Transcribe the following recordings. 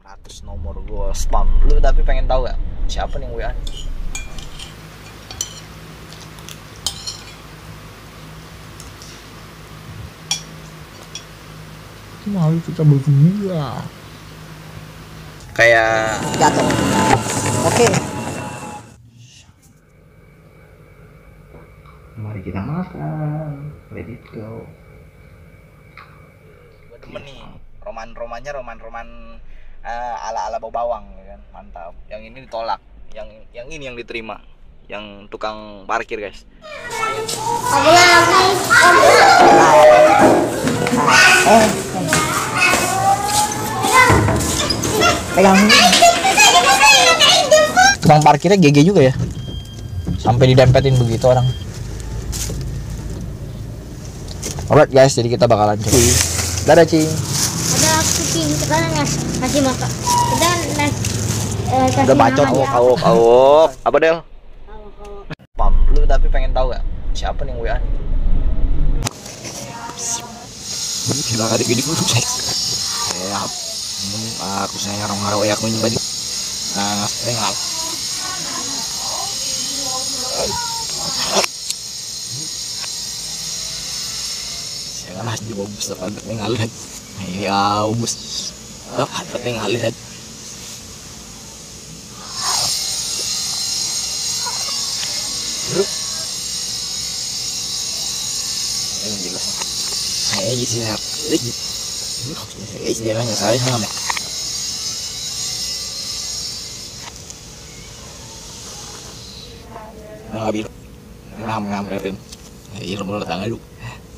600 nomor gue spam. Lu tapi pengen tahu gak siapa nih WA? Malu kita berdua. Kayak jatuh. Oke. Mari kita makan. Let it go. gue demen nih roman-romannya roman ala-ala bau bawang ya kan, mantap. Yang ini ditolak, yang ini yang diterima, yang tukang parkir guys. Pegang. Tukang parkirnya GG juga ya, sampai didempetin begitu orang. Alright guys, jadi kita bakalan coba. Dadah Cing. Ada kucing sekarang ngasih makan. Kita Udah bacot awok. Apa Del? Pam, lu tapi pengen tahu gak siapa nih yang WA? Bilang adik ini kudu seks. Aku saya orang ngaraw aku ini balik. Nah, tengah. Saya kan juga bus dapat tinggalin. Ya, bus dapat tinggalin. Yang jelas. Saya isi lihat. Istilahnya saya sama. Ngambil. Ngambil. Iya, lu tangan lu.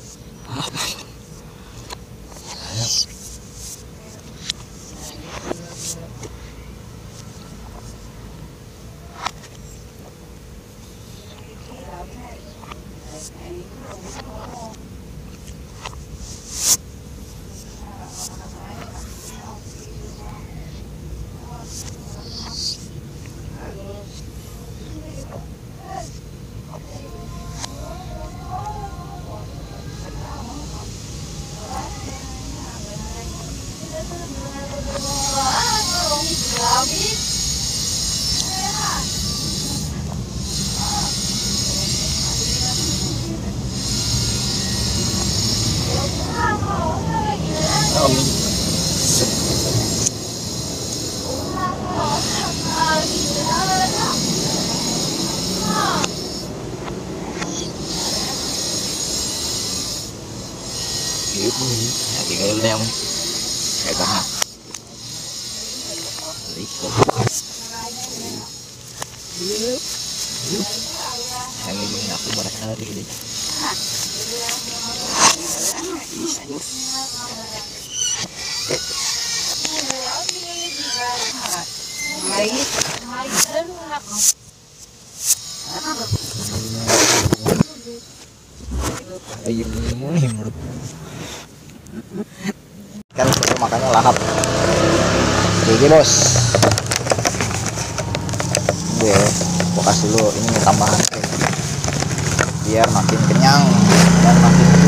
Tinggal yang kayak tanah. Yang ini aku merasa lagi ini. Kan makannya lahap. GG bos. Gue kasih lu ini tambahan biar makin kenyang dan makin